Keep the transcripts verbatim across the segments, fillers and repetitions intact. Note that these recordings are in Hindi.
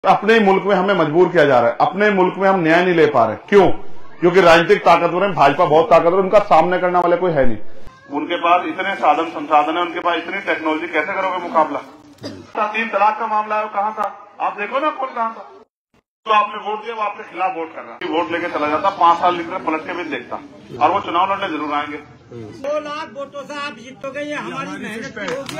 अपने ही मुल्क में हमें मजबूर किया जा रहा है, अपने मुल्क में हम न्याय नहीं ले पा रहे। क्यों? क्योंकि राजनीतिक ताकतवर है, भाजपा बहुत ताकतवर है, उनका सामने करने वाले कोई है नहीं। उनके पास इतने साधन संसाधन है, उनके पास इतनी टेक्नोलॉजी, कैसे करोगे मुकाबला? तीन तलाक का मामला है, वो कहाँ था? आप देखो ना कौन कहाँ था। तो आपने वोट दिया, वो आपके खिलाफ वोट कर रहा है। वोट लेके चला जाता, पांच साल निकले, पलट के भी देखता, और वो चुनाव लड़ने जरूर आएंगे। दो लाख वोटों से आप जीतोगे, ये हमारी मेहनत पे होगी।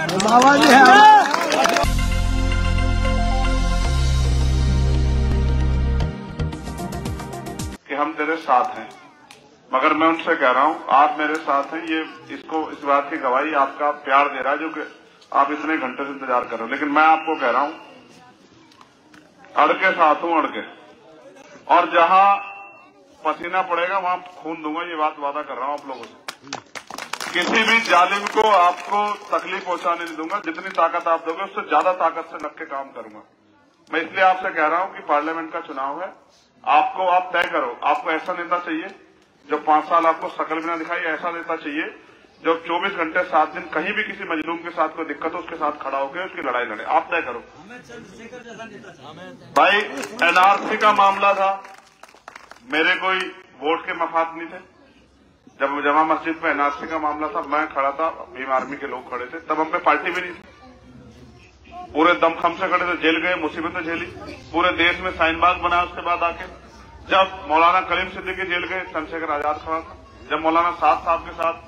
कि हम तेरे साथ हैं, मगर मैं उनसे कह रहा हूं, आप मेरे साथ हैं, ये इसको इस बात की गवाही आपका प्यार दे रहा है, जो कि आप इतने घंटे से इंतजार कर रहे हो। लेकिन मैं आपको कह रहा हूं, अड़के साथ हूं, अड़के, और जहां पसीना पड़ेगा वहां खून दूंगा, ये बात वादा कर रहा हूं आप लोगों से। किसी भी जालिम को आपको तकलीफ पहुंचाने नहीं दूंगा। जितनी ताकत आप दोगे उससे ज्यादा ताकत से लग के काम करूंगा। मैं इसलिए आपसे कह रहा हूं कि पार्लियामेंट का चुनाव है, आपको आप तय करो, आपको ऐसा नेता चाहिए जो पांच साल आपको शकल भी ना दिखाई, ऐसा नेता चाहिए जो चौबीस घंटे सात दिन कहीं भी किसी मजलूम के साथ कोई दिक्कत हो उसके साथ खड़ा होकर उसकी लड़ाई लड़े। आप तय करो। भाई एनआरसी का मामला था, मेरे कोई वोट के मफाद नहीं थे। जब जमा मस्जिद में एनआरसी का मामला था, मैं खड़ा था, भीम आर्मी के लोग खड़े थे, तब हम पे पार्टी भी नहीं थी। पूरे दमखम से खड़े थे, जेल गए, मुसीबतें झेली, पूरे देश में शाहीनबाग बना। उसके बाद आके जब मौलाना करीम सिद्दीकी जेल गए, चंद्रशेखर आजाद खड़ा था। जब मौलाना साद साहब के साथ,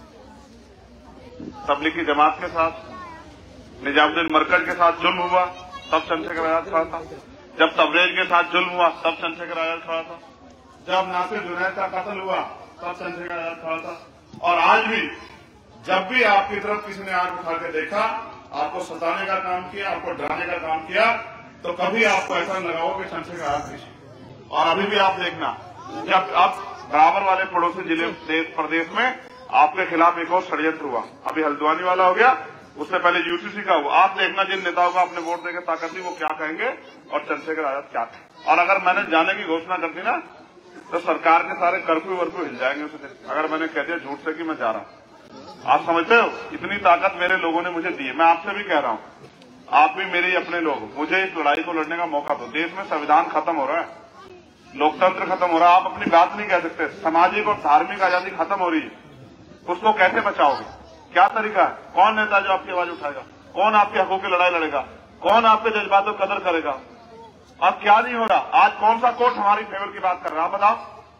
तबलीगी जमात के साथ, निजामुद्दीन मरकज के साथ जुल्म हुआ, तब चंद्रशेखर आजाद खड़ा था। जब तबरेज के साथ जुल्म हुआ, तब चंद्रशेखर आजाद खड़ा था। जब नासिर जुनैद का कत्ल हुआ, तब चंद्रशेखर आजाद खड़ा था। और आज भी जब भी आपकी तरफ किसी ने आंख उठा के देखा, आपको सताने का काम किया, आपको डराने का काम किया, तो कभी आपको ऐसा लगाओ कि चंद्रशेखर आजाद पीछे। और अभी भी आप देखना, जब आप बराबर वाले पड़ोसी जिले प्रदेश में आपके खिलाफ एक और षड्यंत्र हुआ, अभी हल्द्वानी वाला हो गया, उससे पहले यूसीसी का हुआ। आप देखना जिन नेताओं को आपने वोट देकर ताकत दी वो क्या कहेंगे और चंद्रशेखर आजाद क्या कहेंगे। और अगर मैंने जाने की घोषणा कर दी ना, तो सरकार के सारे कर्फ्यू वर्फ्यू हिल जाएंगे उस दिन। अगर मैंने कह दिया झूठ से कि मैं जा रहा हूं, आप समझते हो इतनी ताकत मेरे लोगों ने मुझे दी है। मैं आपसे भी कह रहा हूं, आप भी मेरे अपने लोग, मुझे इस लड़ाई को लड़ने का मौका दो। देश में संविधान खत्म हो रहा है, लोकतंत्र खत्म हो रहा है, आप अपनी बात नहीं कह सकते, सामाजिक और धार्मिक आजादी खत्म हो रही है, उसको कैसे बचाओगे? क्या तरीका है? कौन नेता जो आपकी आवाज उठाएगा? कौन आपके हकों की लड़ाई लड़ेगा? कौन आपके जज्बातों की कदर करेगा? अब क्या नहीं हो रहा? आज कौन सा कोर्ट हमारी फेवर की बात कर रहा है? आप बताओ,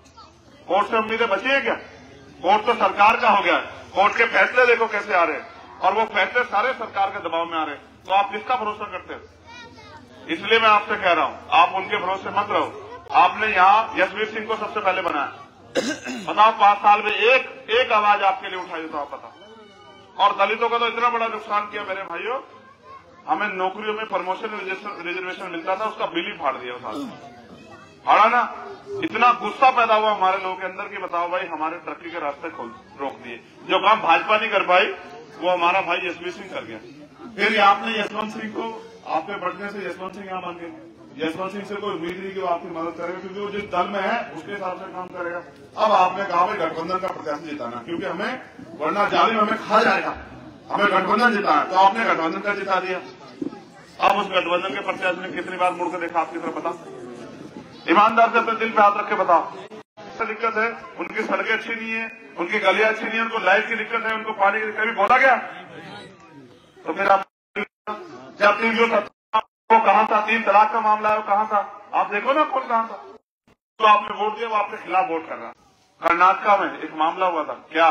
कोर्ट से उम्मीदें बची है क्या? कोर्ट तो सरकार का हो गया है। कोर्ट के फैसले देखो कैसे आ रहे हैं, और वो फैसले सारे सरकार के दबाव में आ रहे हैं। तो आप किसका भरोसा करते हो? इसलिए मैं आपसे कह रहा हूं, आप उनके भरोसे मत रहो। आपने यहां यशवीर सिंह को सबसे पहले बनाया, बताओ पांच साल में एक एक आवाज आपके लिए उठाई तो आप बताओ। और दलितों का तो इतना बड़ा नुकसान किया मेरे भाइयों, हमें नौकरियों में प्रमोशन रिजर्वेशन मिलता था, उसका बिल ही फाड़ दिया उस आदमी, फाड़ा ना। इतना गुस्सा पैदा हुआ हमारे लोगों के अंदर कि बताओ भाई, हमारे तरक्की के रास्ते खोल रोक दिए। जो काम भाजपा नहीं कर पाई वो हमारा भाई यशवीर सिंह कर गया। फिर आपने यशवंत सिंह को, आपके बढ़ने से यशवंत सिंह यहां बन गए। यशवंत सिंह से कोई उम्मीद नहीं कि वो आपकी मदद करेगा, क्योंकि वो जिस दल में है उसके हिसाब से काम करेगा। अब आपने कहा भाई गठबंधन का प्रत्याशी जिताना, क्योंकि हमें वरना जालिम हमें खा जाएगा, हमें गठबंधन जिताना, तो आपने गठबंधन का जिता दिया। अब उस गठबंधन के प्रत्याशी ने कितनी बार मुड़कर देखा आपकी तरफ? बताओ, ईमानदार से अपने दिल पे हाथ रख के बताओ। दिक्कत है, उनकी सड़कें अच्छी नहीं है, उनकी गलियां अच्छी नहीं है, उनको लाइट की दिक्कत है, उनको पानी की दिक्कत, कभी बोला गया? तो फिर आप जब तीन जो वो कहां था? तीन तलाक का मामला है, वो कहां था? आप देखो ना कौन कहां था। तो आपने वोट दिया, वो आपके खिलाफ वोट कर रहा। कर्नाटका में एक मामला हुआ था, क्या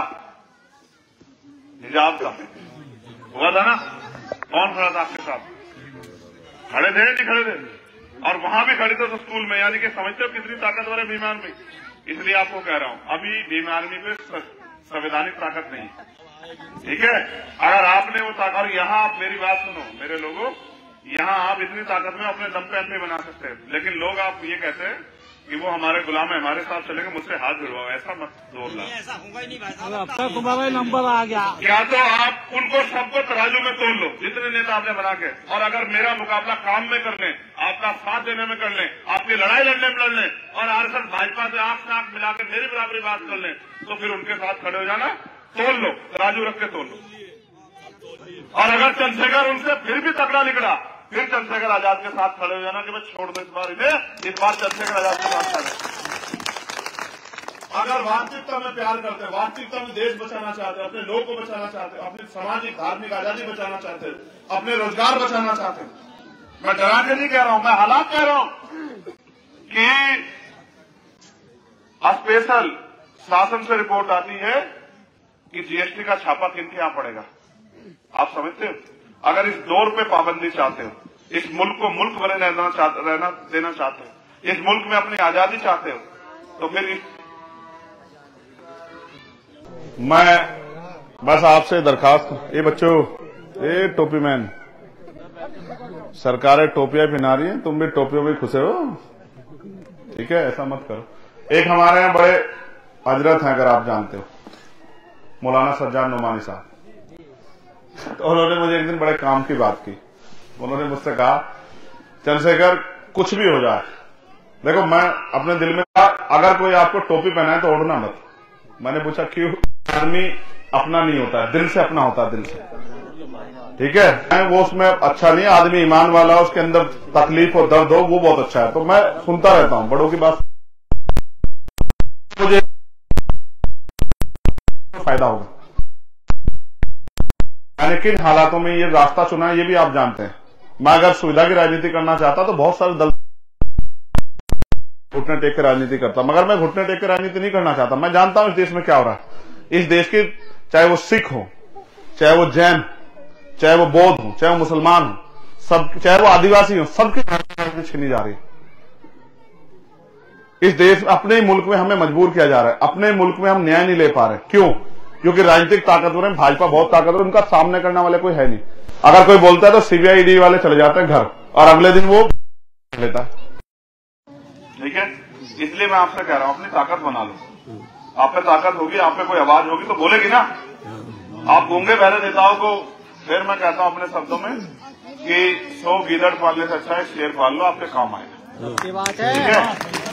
हिजाब का हुआ था ना, कौन खड़ा था आपके साथ? खड़े थे नहीं खड़े थे? और वहां भी खड़े थे तो स्कूल में, यानी कि समझते हो कितनी ताकतवर है भीम आर्मी। इसलिए आपको कह रहा हूं, अभी भीम आर्मी पे संवैधानिक ताकत नहीं, ठीक है? अगर आपने वो ताकत, यहां आप मेरी बात सुनो मेरे लोगों, यहां आप इतनी ताकत में अपने दम पे आदमी बना सकते हैं, लेकिन लोग आप ये कहते हैं कि वो हमारे गुलाम है, हमारे साथ चलेंगे, मुझसे हाथ जुड़वाओ, ऐसा मत जोर ला। ऐसा होगा ही नहीं भाई साहब, अब तक तुम्हारा नंबर आ गया। क्या तो आप उनको सबको तराजू में तोड़ लो, जितने नेता आपने बना के, और अगर मेरा मुकाबला काम में कर लें, आपका साथ देने में कर लें, आपकी लड़ाई लड़ने में लड़ लें, और आरएसएस भाजपा से आंख से आंख मिलाकर मेरी बराबरी बात कर लें, तो फिर उनके साथ खड़े हो जाना, तोड़ लो, तराजू रख के तोड़ लो। और अगर चंद्रशेखर उनसे फिर भी तगड़ा निकला, फिर चंद्रशेखर आजाद के साथ खड़े हो जाना कि मैं छोड़ दो इस बार इन्हें, इस बार चंद्रशेखर आजाद के साथ खड़े। अगर वास्तविकता में प्यार करते हैं, वास्तविकता में देश बचाना चाहते हैं, अपने लोग को बचाना चाहते हैं, अपनी सामाजिक धार्मिक आजादी बचाना चाहते हैं, अपने रोजगार बचाना चाहते हैं, मैं डरा के नहीं कह रहा हूं, मैं हालात कह रहा हूं कि स्पेशल शासन से रिपोर्ट आती है कि जीएसटी का छापा किनके यहां पड़ेगा। आप समझते हो, अगर इस दौर पे पाबंदी चाहते हो, इस मुल्क को मुल्क बने रहना चाहते रहना देना चाहते हो, इस मुल्क में अपनी आजादी चाहते हो, तो फिर इस... मैं बस आपसे दरखास्त, ये बच्चों, ये टोपी मैन, सरकारें टोपियां पहना रही हैं, तुम भी टोपियों में खुशे हो, ठीक है, ऐसा मत करो। एक हमारे यहाँ बड़े हजरत हैं, अगर आप जानते हो, मौलाना सज्जाद नोमानी साहब, तो उन्होंने मुझे एक दिन बड़े काम की बात की। उन्होंने मुझसे कहा, चंद्रशेखर कुछ भी हो जाए, देखो मैं अपने दिल में कहा, अगर कोई आपको टोपी पहनाए तो ओढ़ना मत। मैंने पूछा क्यों? आदमी अपना नहीं होता है, दिल से अपना होता है, दिल से, ठीक है, वो उसमें अच्छा नहीं है, आदमी ईमान वाला, उसके अंदर तकलीफ और दर्द हो, वो बहुत अच्छा है। तो मैं सुनता रहता हूं बड़ों की बात, मुझे फायदा होगा। मैंने किन हालातों में ये रास्ता चुना है ये भी आप जानते हैं। मैं अगर सुविधा की राजनीति करना चाहता तो बहुत सारे दल घुटने टेक के राजनीति करता, मगर मैं घुटने टेक के राजनीति नहीं करना चाहता। मैं जानता हूं इस देश में क्या हो रहा है। इस देश की, चाहे वो सिख हो, चाहे वो जैन, चाहे वो बौद्ध हो, चाहे वो मुसलमान हो, सब, चाहे वो आदिवासी हो, सबकी राजनीति छीनी जा रही है। इस देश, अपने ही मुल्क में हमें मजबूर किया जा रहा है, अपने मुल्क में हम न्याय नहीं ले पा रहे। क्यों? क्योंकि राजनीतिक ताकतवर है, भाजपा बहुत ताकतवर, उनका सामने करने वाले कोई है नहीं। अगर कोई बोलता है तो सीबीआई ईडी वाले चले जाते हैं घर, और अगले दिन वो लेता है, ठीक है। इसलिए मैं आपसे कह रहा हूं, अपनी ताकत बना लो। आप पे ताकत होगी, आप पे कोई आवाज होगी तो बोलेगी ना। आप गूंगे बहरे नेताओं को, फिर मैं कहता हूं अपने शब्दों में कि सौ गीदड़ पालने से अच्छा है शेर पाल लो, आपके काम आएगा, ठीक है।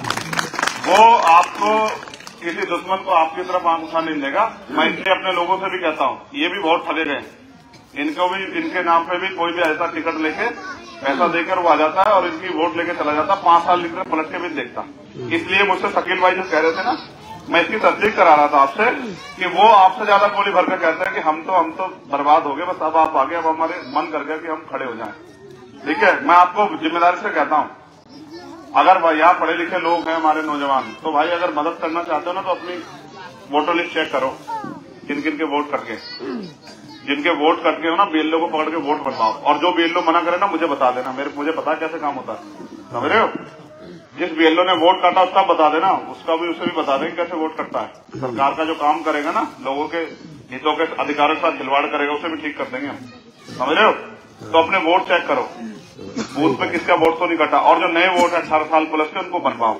वो आपको, किसी दुश्मन को आपकी तरफ आंख उठा नहीं देगा। मैं इसलिए अपने लोगों से भी कहता हूं, ये भी बहुत ठगे गए, इनको भी, इनके नाम पे भी कोई भी ऐसा टिकट लेके पैसा देकर वो आ जाता है और इनकी वोट लेके चला जाता, पांच साल निकले पलट के भी देखता। इसलिए मुझसे शकील भाई जो कह रहे थे ना, मैं इसकी तस्दीक करा रहा था आपसे कि वो आपसे ज्यादा गोली भरकर कहते हैं कि हम तो हम तो बर्बाद हो गए, बस अब आप आगे, अब हमारे मन कर गया कि हम खड़े हो जाएं, ठीक है। मैं आपको जिम्मेदारी से कहता हूं, अगर यहाँ पढ़े लिखे लोग हैं हमारे नौजवान, तो भाई अगर मदद करना चाहते हो ना तो अपनी वोटर लिस्ट चेक करो, किन किन के वोट कट गए, जिनके वोट कट गए हो ना, बीएलओ को पकड़ के वोट बनवाओ। और जो बीएलओ मना करे ना, मुझे बता देना, मेरे मुझे पता कैसे काम होता है, समझ रहे हो। जिस बीएलओ ने वोट काटा उसका बता देना, उसका भी उसे भी बता देंगे कैसे वोट कटता है। सरकार का जो काम करेगा ना, लोगों के हितों के अधिकारों के साथ खिलवाड़ करेगा, उसे भी ठीक कर देंगे हम, समझ रहे हो। तो अपने वोट चेक करो, बूथ पे किसका वोट तो नहीं कटा, और जो नए वोट है अठारह साल प्लस के, उनको बनवाओ।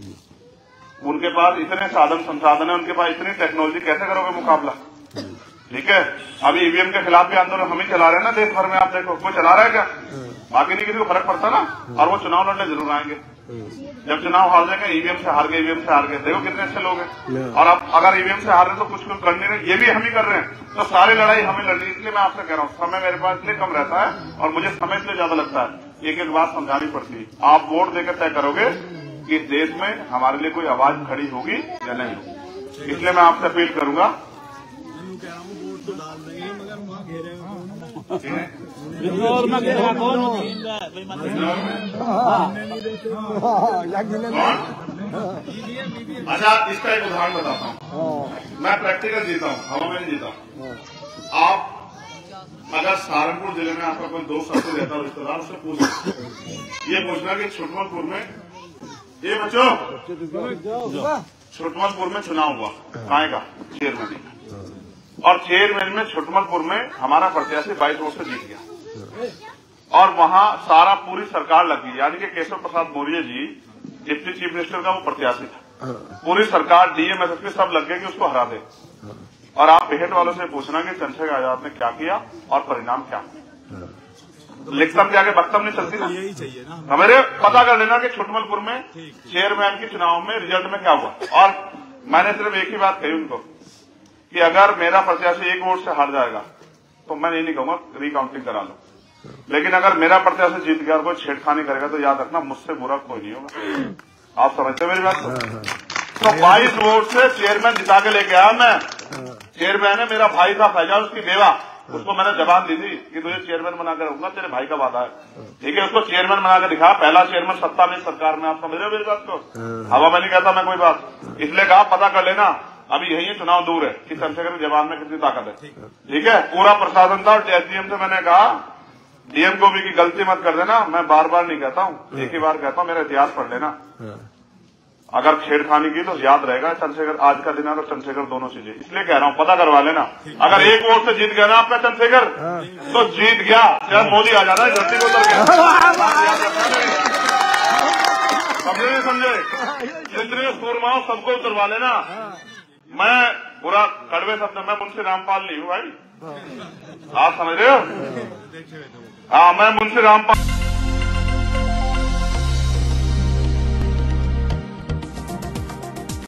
उनके पास इतने साधन संसाधन है, उनके पास इतनी टेक्नोलॉजी, कैसे करोगे मुकाबला, ठीक है। अभी ईवीएम के खिलाफ भी आंदोलन हम ही चला रहे हैं ना देश भर में, आप देखो कोई चला रहा है क्या? बाकी नहीं किसी को फर्क पड़ता ना, और वो चुनाव लड़ने जरूर आएंगे। जब चुनाव हार जाएंगे, ईवीएम से हार गए, ईवीएम से हार गए, देखो कितने अच्छे लोग हैं। और अब अगर ईवीएम से हार रहे तो कुछ कुछ कर नहीं रहे, ये भी हम ही कर रहे हैं, तो सारी लड़ाई हमें लड़नी। इसलिए मैं आपसे कह रहा हूँ, समय मेरे पास इसलिए कम रहता है और मुझे समय इसलिए ज्यादा लगता है, एक एक बात समझानी पड़ती है। आप वोट देकर तय करोगे कि इस देश में हमारे लिए कोई आवाज खड़ी होगी या नहीं होगी। इसलिए मैं आपसे अपील करूंगा, और मैं कह रहा कौन अच्छा, इसका एक उदाहरण बताता हूँ। मैं प्रैक्टिकल जीता हूँ, हवा में नहीं जीता हूँ। आप अगर सहारनपुर जिले में आपका कोई दोस्त आपको रहता है, रिश्तेदार, उससे पूछ, ये पूछना कि छुटमलपुर में, ये बच्चों, छुटमलपुर में चुनाव हुआ कहाँ का, चेयरमैन का, और चेयरमैन में छुटमलपुर में हमारा प्रत्याशी बाईस वोट से जीत गया, और वहां सारा पूरी सरकार लग गई, यानी कि Keshav Prasad Maurya ji deputy chief minister का वो प्रत्याशी था, पूरी सरकार डीएम एसएसपी सब लग गए कि उसको हरा दे। और आप बेहद वालों से पूछना कि चंद्रशेखर आजाद ने क्या किया और परिणाम क्या, लिखतम के आगे बख्तम नहीं चलती ना, हमारे पता कर लेना कि छुटमलपुर में चेयरमैन के चुनाव में रिजल्ट में क्या हुआ। और मैंने सिर्फ एक ही बात कही उनको कि अगर मेरा प्रत्याशी एक वोट से हार जाएगा तो मैं ये नहीं कहूंगा रिकाउंटिंग करा लो, लेकिन अगर मेरा प्रत्याशी जीत गया और कोई छेड़खानी करेगा तो याद रखना मुझसे बुरा कोई नहीं होगा। आप समझते मेरी बात को? तो बाईस वोट से चेयरमैन जिता के लेके आया मैं। चेयरमैन है मेरा भाई था फैजान, उसकी बेवा, उसको मैंने जबान दी थी कि तुझे चेयरमैन बना कर रखूंगा, तेरे भाई का वादा है। ठीक है, उसको चेयरमैन बना के दिखा, पहला चेयरमैन सत्ता में सरकार में। आप समझ रहे हो मेरी बात को? हवा में नहीं कहता मैं कोई बात, इसलिए कहा पता कर लेना। अभी यही चुनाव दूर है कि चंद्रशेखर की जबान में कितनी ताकत है। ठीक है, पूरा प्रशासन था और एसडीएम से मैंने कहा डीएम को भी की गलती मत कर देना। मैं बार बार नहीं कहता हूँ, एक ही बार कहता हूँ, मेरा इतिहास पढ़ लेना। अगर छेड़खानी की तो याद रहेगा चंद्रशेखर आज का दिन है और चंद्रशेखर दोनों चीजें, इसलिए कह रहा हूँ पता करवा लेना। अगर एक वोट से जीत गया ना आपका चंद्रशेखर तो जीत गया, चाहे मोदी आ जाना है धरती को उतर गया। समझे नहीं समझे? जितने सूरमाओं सबको उतरवा लेना। मैं बुरा कड़वे शब्द मैं मुंशी रामपाल नहीं हूँ भाई, आप समझ रहे हो? हाँ, मैं मुंशी रामपाल